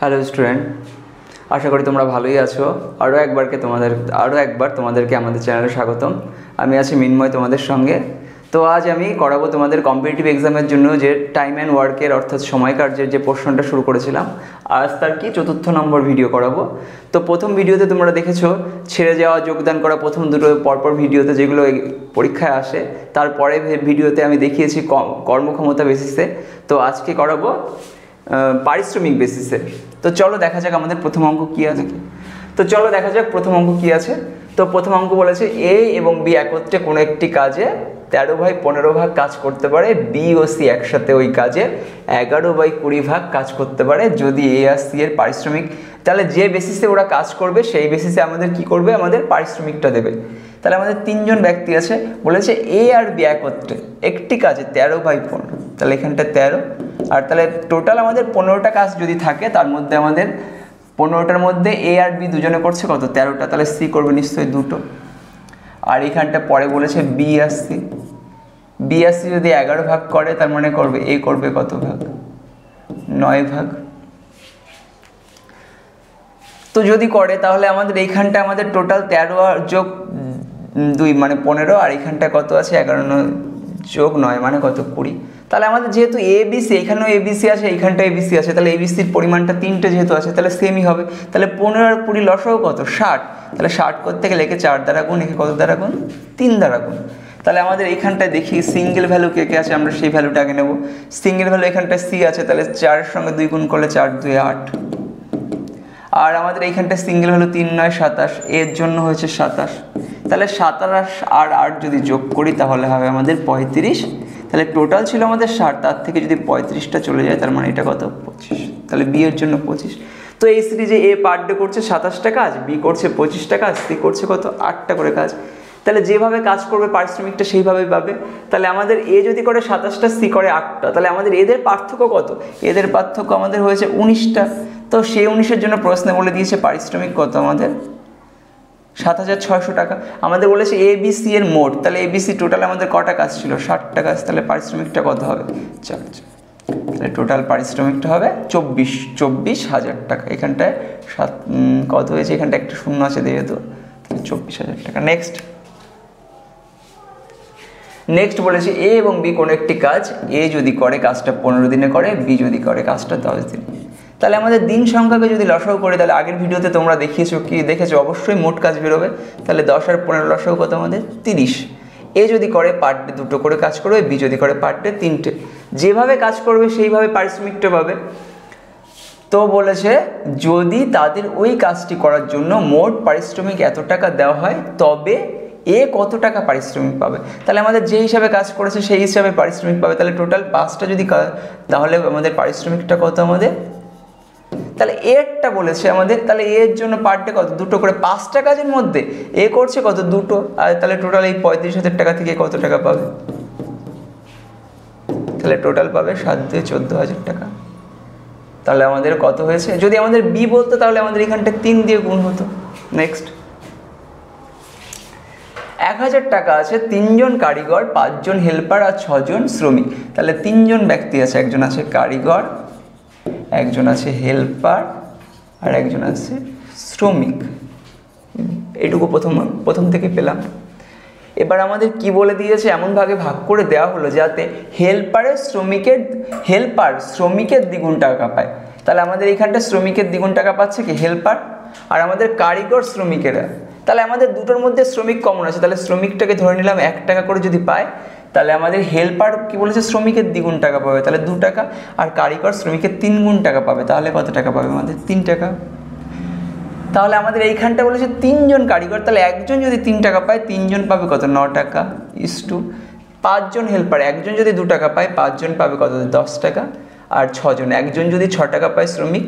Hello student, আশা করি তোমরা ভালোই আছো। আরও একবার তোমাদেরকে আমাদের চ্যানেলে স্বাগতম। আমি আছি মিন্ময় তোমাদের সঙ্গে। তো আজ আমি করাবো তোমাদের কম্পিটিটিভ এক্সামের জন্য যে টাইম অ্যান্ড ওয়ার্কের অর্থাৎ সময় কার্যের যে পোর্শনটা শুরু করেছিলাম, আজ তার কি 4র্থ নম্বর ভিডিও করাবো। তো প্রথম ভিডিওতে তোমরা দেখেছো ছেড়ে যাওয়া, যোগদান করা, প্রথম দুটো পরপর ভিডিওতে যেগুলো পরীক্ষায় আসে, তারপরে ভিডিওতে আমি দেখিয়েছি কর্মক্ষমতা বেসিসে। তো আজকে করাবো পারিশ্রমিক বেসিসে। তো চলো দেখা যাক আমাদের প্রথম অঙ্ক কী আছে। প্রথম অঙ্ক কী আছে। তো প্রথম অঙ্ক বলেছে এ এবং বি একত্রে কোনো একটি কাজে 13/15 ভাগ কাজ করতে পারে, বি ও সি একসাথে ওই কাজে 11/20 ভাগ কাজ করতে পারে যদি এ আর সি এর পারিশ্রমিক। তাহলে যে বেসিসে ওরা কাজ করবে সেই বেসিসে আমাদের কি করবে, আমাদের পারিশ্রমিকটা দেবে। তাহলে আমাদের 3জন ব্যক্তি আছে, বলেছে এ আর বি একত্রে একটি কাজে 13/15, তাহলে এখানটা 13, আর তাহলে টোটাল আমাদের 15টা কাজ যদি থাকে, তার মধ্যে আমাদের 15টার মধ্যে এ আর বি দুজনে করছে কত, 13টা, তাহলে সি করবে নিশ্চয়ই 2টো। আর এখানটা পরে বলেছে বি আর সি যদি 11 ভাগ করে, তার মানে করবে এ করবে কত ভাগ, 9 ভাগ। তো যদি করে তাহলে আমাদের এইখানটা আমাদের টোটাল 13 যোগ 2 মানে 15, আর এইখানটা কত আছে 11 যোগ 9 মানে কত 20। তাহলে আমাদের যেহেতু এবিসি, এখানেও এবিসি আছে, এইখানটা এবিসি আছে, তাহলে এবিসির পরিমাণটা 3টে যেহেতু আছে, তাহলে সেমই হবে। তাহলে 15 আর 20 লসাও কত, 60। তাহলে 60 করতে গেলে একে 4 দ্বারা গুণ, একে কত দ্বারা গুণ, 3 দ্বারা গুণ। তাহলে আমাদের এইখানটায় দেখি সিঙ্গেল ভ্যালু কে কে আছে, আমরা সেই ভ্যালুটা আগে নেব। সিঙ্গেল ভ্যালু এখানটায় সি আছে, তাহলে 4-এর সঙ্গে 2 গুণ করলে 4 2 8। আর আমাদের এইখানটায় সিঙ্গেল ভ্যালু 3 9 27, এর জন্য হয়েছে 27। তাহলে 27 আর 8 যদি যোগ করি তাহলে হবে আমাদের 35। তাহলে টোটাল ছিল আমাদের 60, তার থেকে যদি 35টা চলে যায়, তার মানে এটা কত 25। তাহলে বি এর জন্য 25। তো এই সিরিজে এ পার ডে করছে 27টা কাজ, বি করছে 25টা কাজ, সি করছে কত 8টা করে কাজ। তাহলে যেভাবে কাজ করবে পারিশ্রমিকটা সেইভাবেই পাবে। তাহলে আমাদের এ যদি করে 27টা, সি করে 8টা, তাহলে আমাদের এদের পার্থক্য কত, এদের পার্থক্য আমাদের হয়েছে 19টা। তো সেই 19-এর জন্য প্রশ্নে বলে দিয়েছে পারিশ্রমিক কত আমাদের 7,600 টাকা। আমাদের বলেছে এ বি সি এর মোট, তাহলে এ বি সি টোটাল আমাদের কটা কাজ ছিল, 60টা কাজ। তাহলে পারিশ্রমিকটা কত হবে 4, তাহলে টোটাল পারিশ্রমিকটা হবে 24,000 টাকা। এখানটায় কত হয়েছে, এখানটা একটা শূন্য আছে যেহেতু, 24,000 টাকা। নেক্সট বলেছে এ এবং বি কোনো একটি কাজ, এ যদি করে কাজটা 15 দিনে করে, বি যদি করে কাজটা 10 দিনে। তাহলে আমাদের দিন সংখ্যাকে যদি লসাগু করে, তাহলে আগের ভিডিওতে তোমরা দেখেছো অবশ্যই মোট কাজ বেরোবে। তাহলে 10 আর 15 লসাগু কত আমাদের 30। এ যদি করে পার ডে 2টো করে কাজ করবে, বি যদি করে পার ডে 3টে। যেভাবে কাজ করবে সেইভাবে পারিশ্রমিকটা পাবে। তো বলেছে যদি তাদের ওই কাজটি করার জন্য মোট পারিশ্রমিক এত টাকা দেওয়া হয়, তবে এ কত টাকা পারিশ্রমিক পাবে। তাহলে আমাদের যে হিসাবে কাজ করেছে সেই হিসাবে পারিশ্রমিক পাবে। তাহলে টোটাল 5টা যদি তাহলে আমাদের পারিশ্রমিকটা কত আমাদের, তাহলে এরটা বলেছে আমাদের, তাহলে এর জন্য পার ডে কত, 2টো করে। 5টা কাজের মধ্যে এ করছে কত 2টো, আর তাহলে টোটাল এই 35,000 টাকা থেকে কত টাকা পাবে, তাহলে টোটাল পাবে 7 2 14,000 টাকা। তাহলে আমাদের কত হয়েছে, যদি আমাদের বি বলতো তাহলে আমাদের এখানটা 3 দিয়ে গুণ হতো। নেক্সট 1,000 টাকা আছে, 3জন কারিগর, 5জন হেল্পার আর 6জন শ্রমিক। তাহলে 3জন ব্যক্তি আছে, একজন আছে কারিগর, একজন আছে হেল্পার, আর একজন আছে শ্রমিক। এটুকু প্রথম থেকে পেলাম। এবার আমাদের কি বলে দিয়েছে, এমনভাবে ভাগ করে দেওয়া হলো যাতে হেল্পার শ্রমিকের দ্বিগুণ টাকা পায়। তাহলে আমাদের এইখানটা শ্রমিকের দ্বিগুণ টাকা পাচ্ছে কি হেল্পার, আর আমাদের কারিগর শ্রমিকেরা। তাহলে আমাদের দুটোর মধ্যে শ্রমিক কমন আছে, তাহলে শ্রমিকটাকে ধরে নিলাম 1 টাকা করে যদি পায়, তাহলে আমাদের হেল্পার কি বলেছে শ্রমিকের দ্বিগুণ টাকা পাবে, তাহলে 2 টাকা, আর কারিগর শ্রমিকের 3 গুণ টাকা পাবে। তাহলে কত টাকা পাবে আমাদের 3 টাকা। তাহলে আমাদের এইখানটা বলেছে 3জন কারিগর, তাহলে একজন যদি 3 টাকা পায়, 3জন পাবে কত 9 টাকা, ইস্টু 5জন হেল্পার, একজন যদি 2 টাকা পায়, 5জন পাবে কত 10 টাকা, আর 6জন, একজন যদি 6 টাকা পায় শ্রমিক,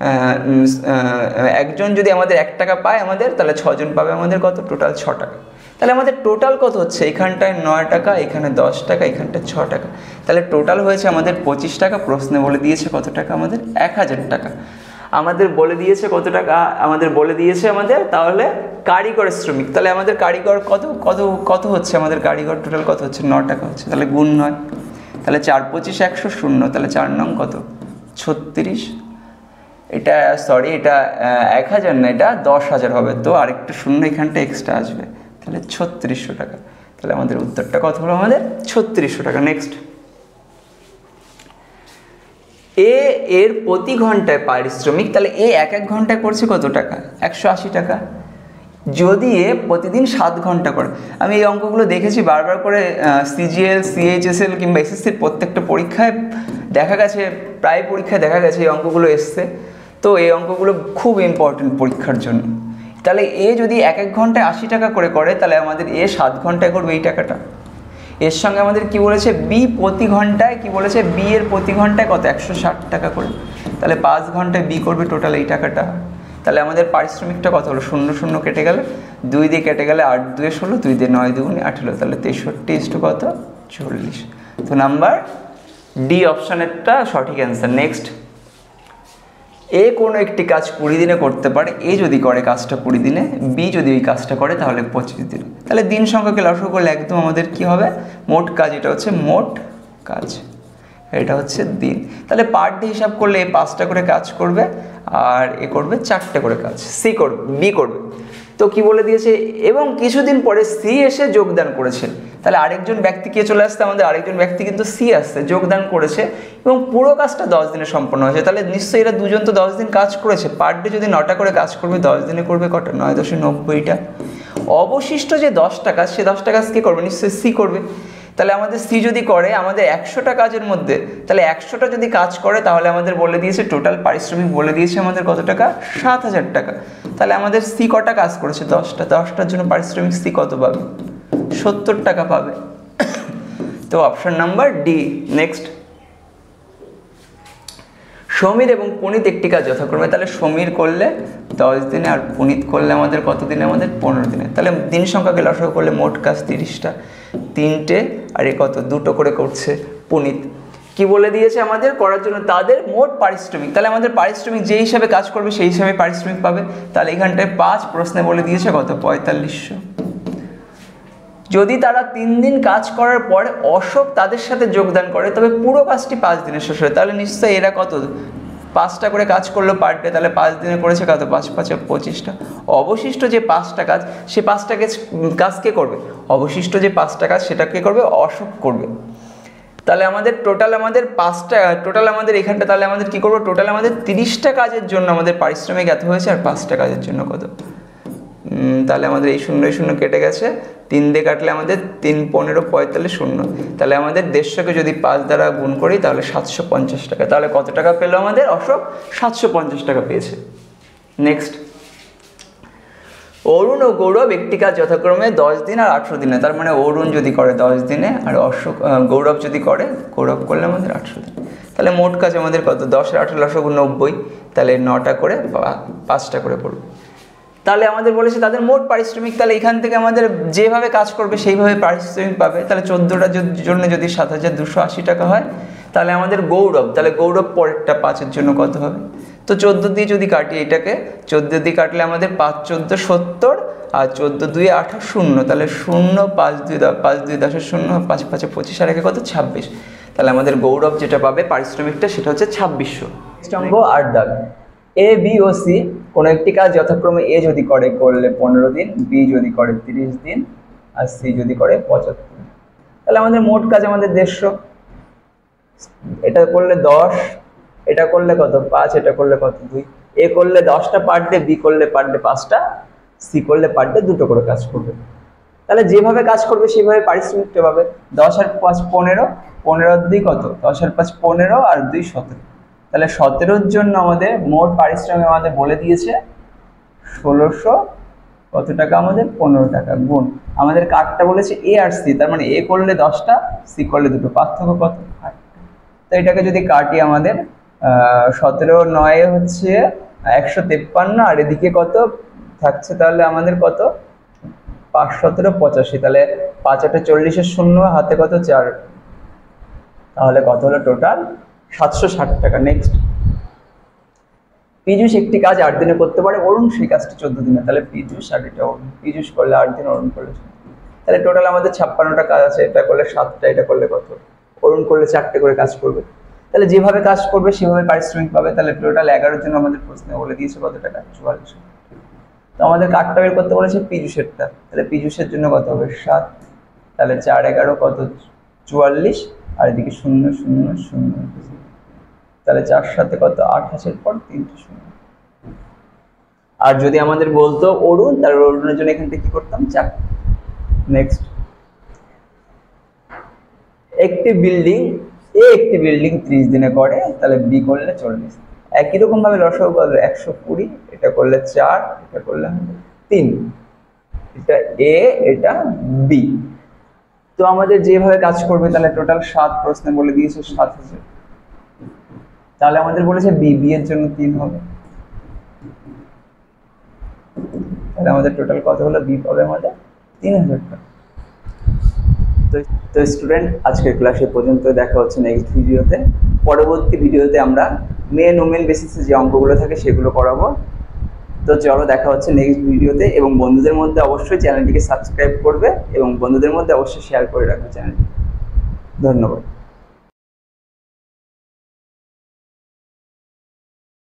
একজন যদি আমাদের 1 টাকা পায় আমাদের, তাহলে 6জন পাবে আমাদের কত, টোটাল 6 টাকা। তাহলে আমাদের টোটাল কত হচ্ছে, এখানটায় 9 টাকা, এখানে 10 টাকা, এখানটায় 6 টাকা। তাহলে টোটাল হয়েছে আমাদের 25 টাকা। প্রশ্নে বলে দিয়েছে কত টাকা আমাদের 1,000 টাকা। আমাদের বলে দিয়েছে কত টাকা, আমাদের তাহলে কারিগর শ্রমিক। তাহলে আমাদের কারিগর কত হচ্ছে, আমাদের কারিগর টোটাল কত হচ্ছে 9 টাকা হচ্ছে। তাহলে গুণ 9, তাহলে 4 25 100 0, তাহলে 4 নং কত 36। এটা সরি, এটা 1000 না, এটা 10,000 হবে। তো আরেকটা শূন্য এখানটা এক্সট্রা আসবে, তাহলে 3600 টাকা। তাহলে আমাদের উত্তরটা কত হলো? আমাদের 3600 টাকা। নেক্সট, এর প্রতি ঘন্টায় পারিশ্রমিক, তাহলে এক ঘন্টায় করছে কত টাকা? 180 টাকা। যদি প্রতিদিন 7 ঘন্টা করে, আমি এই অঙ্কগুলো দেখেছি বারবার করে, সিজিএল, সিএইচএসএল কিংবা এসএসসির প্রত্যেকটা পরীক্ষায় দেখা গেছে, প্রায় পরীক্ষায় দেখা গেছে এই অঙ্কগুলো এসছে। তো এই অঙ্কগুলো খুব ইম্পর্টেন্ট পরীক্ষার জন্য। তাহলে যদি এক ঘন্টায় 80 টাকা করে, তাহলে আমাদের 7 ঘন্টায় করবে এই টাকাটা। এর সঙ্গে আমাদের কি বলেছে? বি প্রতি ঘন্টায়, কি বলেছে? বি এর প্রতি ঘন্টায় কত? 160 টাকা করে। তাহলে 5 ঘন্টায় বি করবে টোটাল এই টাকাটা। তাহলে আমাদের পারিশ্রমিকটা কত হলো? 0 কেটে গেলে, 2 দিয়ে কেটে গেলে 8 2 16, 2 দিয়ে 9 2 18, তাহলে 63 কত? 40। তো নাম্বার ডি অপশানেরটা সঠিক অ্যান্সার। নেক্সট, কোনো একটি কাজ 20 দিনে করতে পারে, যদি করে কাজটা 20 দিনে, বি যদি ওই কাজটা করে তাহলে 25 দিনে। তাহলে দিন সংখ্যাকে লসাগু করলে একদম আমাদের কি হবে? মোট কাজ, এটা হচ্ছে মোট কাজ, এটা হচ্ছে দিন। তাহলে পার ডে হিসাব করলে 5টা করে কাজ করবে, আর করবে 4টে করে কাজ। বি করবে। তো কি বলে দিয়েছে? এবং কিছুদিন পরে সি এসে যোগদান করেছে। তাহলে আরেকজন ব্যক্তি কে চলে আসছে? আমাদের আরেকজন ব্যক্তি কিন্তু সি আসছে, যোগদান করেছে, এবং পুরো কাজটা 10 দিনে সম্পন্ন হয়েছে। তাহলে নিশ্চয়ই এরা দুজন তো 10 দিন কাজ করেছে। পার ডে যদি 9টা করে কাজ করবে, 10 দিনে করবে কটা? 9 × 90টা। অবশিষ্ট যে 10টা কাজ, সে 10টা কাজ কে করবে? নিশ্চয়ই সি করবে। তাহলে আমাদের সি যদি করে আমাদের 100টা কাজের মধ্যে, তাহলে 100টা যদি কাজ করে, তাহলে আমাদের বলে দিয়েছে টোটাল পারিশ্রমিক বলে দিয়েছে আমাদের কত টাকা? 7000 টাকা। তাহলে আমাদের সি কটা কাজ করেছে? 10টা। 10টার জন্য পারিশ্রমিক সি কত পাবে? 70 টাকা পাবে। তো option number D. Next, Samir এবং পুনিত একটি কাজ যথাক্রমে, তাহলে সমীর করলে 10 দিনে, আর পুনিত করলে আমাদের কত দিনে? আমাদের 15 দিনে। তাহলে দিন সংখ্যাকে লসাগু করলে মোট কাজ 30টা, 3টে, আর কত? 2টো করে করছে পুনিত। কি বলে দিয়েছে আমাদের করার জন্য? তাদের মোট পারিশ্রমিক। তাহলে আমাদের পারিশ্রমিক যে হিসাবে কাজ করবে সেই হিসাবে পারিশ্রমিক পাবে। তাহলে এখানটায় 5 প্রশ্নে বলে দিয়েছে কত? 4500। যদি তারা 3 দিন কাজ করার পর অশোক তাদের সাথে যোগদান করে, তবে পুরো কাজটি 5 দিনে শেষ হয়। তাহলে নিশ্চয়ই এরা কত? 5টা করে কাজ করলো পার ডে, তাহলে 5 দিনে করেছে কত? 5 × 5 = 25টা। অবশিষ্ট যে 5টা কাজ, সে 5টা কাজ কে করবে? অবশিষ্ট যে 5টা কাজ সেটা কে করবে? অশোক করবে। তাহলে আমাদের টোটাল আমাদের 5টা, টোটাল আমাদের এখানটা, তাহলে আমাদের কি করবো? টোটাল আমাদের 30টা কাজের জন্য আমাদের পারিশ্রমিক এত হয়েছে, আর 5টা কাজের জন্য কত? তাহলে আমাদের এই 0 কেটে গেছে, 3 দিয়ে কাটলে আমাদের 3 15 45 0। তাহলে আমাদের 150কে যদি 5 দ্বারা গুণ করি তাহলে 750 টাকা। তাহলে কত টাকা পেলো আমাদের অশোক? 750 টাকা পেয়েছে। নেক্সট, অরুণ ও গৌরব একটি কাজ যথাক্রমে 10 দিন আর 18 দিনে। তার মানে অরুণ যদি করে 10 দিনে, আর গৌরব যদি করে, গৌরব করলে আমাদের 18 দিন। তাহলে মোট কাজ আমাদের কত? 10 আর 18 লসাগু 90। তাহলে 9টা করে 5টা করে পড়বে। তাহলে আমাদের বলেছে তাদের মোট পারিশ্রমিক। তাহলে এখান থেকে আমাদের যেভাবে কাজ করবে সেইভাবে পারিশ্রমিক পাবে। তাহলে 14টার জন্য যদি 7280 টাকা হয়, তাহলে আমাদের গৌরব, তাহলে গৌরব পরেরটা 5-এর জন্য কত হবে? তো 14 দিয়ে যদি কাটি এটাকে, 14 দিয়ে কাটলে আমাদের 5 14 70, আর 14 2 8 0। তাহলে 0 5 2 5 2 10 0, 5 5 25, আর একে কত? 26। তাহলে আমাদের গৌরব যেটা পাবে পারিশ্রমিকটা সেটা হচ্ছে 2600। অঙ্ক 8 দাগ। এ, বি ও সি কোনো একটি কাজ যথাক্রমে এ যদি করলে 15 দিন, বি যদি করে 30 দিন, আর সি যদি করে 75 দিন। তাহলে আমাদের মোট কাজ আমাদের 150। এটা করলে 10, এটা করলে কত? 5, এটা করলে কত? 2। এ করলে 10টা পার ডে, বি করলে পার ডে 5টা, সি করলে পার ডে 2টো করে কাজ করবে। তাহলে যেভাবে কাজ করবে সেভাবে পারিশ্রমিকটা পাবে। 10 আর 5 15, 15 আর 2 কত? 10 আর 5 15, আর 2 17। তাহলে 17-র জন্য আমাদের মোট পারিশ্রমিক আমাদের বলে দিয়েছে 1600 কত টাকা? আমাদের 15 টাকা। গুণ আমাদের কাটটা বলেছে এ আর সি, তার মানে এ করলে 10টা, সি করলে 2টো, পার্থক্য কত? 8। তো এটাকে যদি কাটি আমাদের 17 9 হচ্ছে 153, আর এদিকে কত থাকছে? তাহলে আমাদের কত? 5 17 85। তাহলে 5 8 40 0, হাতে কত? 4। তাহলে কত হলো টোটাল? 760 টাকা। নেক্সট, পীযূষ একটি কাজ 8 দিনে করতে পারে, অরুণ সেই কাজটি 14 দিনে। তাহলে পীযূষ আর এটা অরুণ, পীযূষ করলে 8 দিন, অরুণ করলে 14 দিন। তাহলে টোটাল আমাদের 56টা কাজ আছে। এটা করলে 7টা, এটা করলে কত? অরুণ করলে 4টে করে কাজ করবে। তাহলে যেভাবে কাজ করবে সেভাবে পারিশ্রমিক পাবে। তাহলে টোটাল 11 জন আমাদের প্রশ্নে বলে দিয়েছে কত টাকা, 44। তো আমাদের কাঠটা বের করতে বলেছে পীযূষেরটা, তাহলে পীযূষের জন্য কত হবে 7, তাহলে 4 11 কত 44, আর এদিকে 0 0 0, তাহলে 4 7 কত 28, পর 3টে 0। আর যদি আমাদের বলতো অরুণ, তাহলে অরুণের জন্য এখান থেকে কি করতাম 4। নেক্সট, একটি বিল্ডিং 30 দিনে করে, তাহলে বি করলে 40। একই রকম ভাবে লসাগু করলে 120, এটা করলে 4, এটা করলে 3, এটা এ, এটা বি। তো আমাদের যেভাবে কাজ করবে তাহলে টোটাল 7 প্রশ্নে বলে দিয়েছে 7000। তাহলে আমাদের বলেছে বি এর জন্য 3 হবে, তাহলে আমাদের টোটাল কত হলো, বি পাবে আমাদের 3000 টাকা। তো স্টুডেন্ট, আজকের ক্লাসে পর্যন্ত, দেখা হচ্ছে নেক্সট ভিডিওতে। পরবর্তী ভিডিওতে আমরা মেন ওমেন বেসিসে যে অঙ্কগুলো থাকে সেগুলো করাবো। তো চলো, দেখা হচ্ছে নেক্সট ভিডিওতে। এবং বন্ধুদের মধ্যে অবশ্যই চ্যানেলটিকে সাবস্ক্রাইব করবে এবং বন্ধুদের মধ্যে অবশ্যই শেয়ার করে রাখবে চ্যানেলটি। ধন্যবাদ।